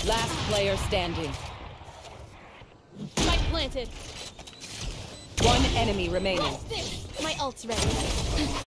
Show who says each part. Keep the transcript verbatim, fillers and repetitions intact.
Speaker 1: Last player standing.
Speaker 2: Spike planted.
Speaker 1: One enemy remaining.
Speaker 2: My ult's ready.